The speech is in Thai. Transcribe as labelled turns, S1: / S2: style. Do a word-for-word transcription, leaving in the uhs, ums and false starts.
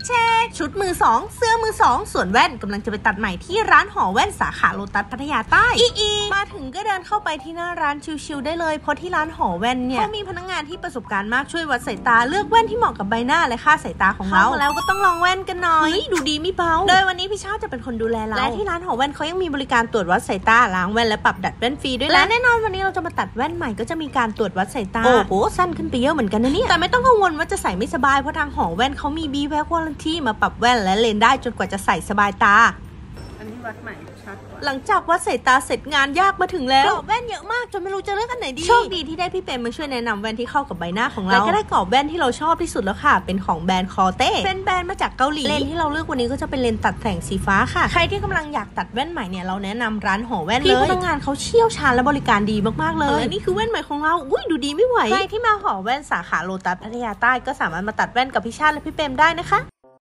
S1: เช็คชุดมือสองเสื้อมือสองส่วนแว่นกำลังจะไปตัดใหม่ที่ร้านหอแว่นสาขาโลตัสพัทยาใต้อีอีมาถึงก็เดินเข้าไปที่หน้าร้านชิลๆได้เลยเพราะที่ร้านหอแว่นเนี่ยเขามีพนักงานที่ประสบการณ์มากช่วยวัดสายตาเลือกแว่นที่เหมาะกับใบหน้าและค่าสายตาของเราแล้วก็ต้องลองแว่นกันหน่อยดูดีไม่เบาโดยวันนี้พี่ชาจะเป็นคนดูแลเราและที่ร้านหอแว่นเขายังมีบริการตรวจวัดสายตาล้างแว่นและปรับดัดแว่นฟรีด้วยและแน่นอนวันนี้เราจะมาตัดแว่นใหม่ก็จะมีการตรวจวัดสายตาโอ้โหสั้นขึ้นไปเยอะเหมือนกันนะเนี่ยแต่ไม่ต้องกังวลว่าจะใส่ไม่สบายเพราะทางหอแว่นเขามี บี แว็กซ์ วารันตี้ มาปรับแว่นและเลนส์ได้จนกว่าจะใส่สบายตา
S2: อันนี้วัดใหม่ชัด
S1: หลังจากวัดสายตาเสร็จงานยากมาถึงแล้วกรอบแว่นเยอะมากจนไม่รู้จะเลือกอันไหนดีโชคดีที่ได้พี่เปมมาช่วยแนะนำแว่นที่เข้ากับใบหน้าของเราและก็ได้กรอบแว่นที่เราชอบที่สุดแล้วค่ะเป็นของแบรนด์คอเต้เป็นแบรนด์มาจากเกาหลีเลนส์ที่เราเลือกวันนี้ก็จะเป็นเลนส์ตัดแสงสีฟ้าค่ะใครที่กำลังอยากตัดแว่นใหม่เนี่ยเราแนะนำร้านหอแว่นเลยพี่พนักงานเขาเชี่ยวชาญและบริการดีมากๆเลยนี่คือแว่นใหม่ของเราอุ้ยดูดีไม่ไหวใครที่มาหอแว่นสาขาโลตัสพัทยาใต้ก็สามารถมาตัดแว่นกับพี่ชาติและพี่เปมได้นะคะ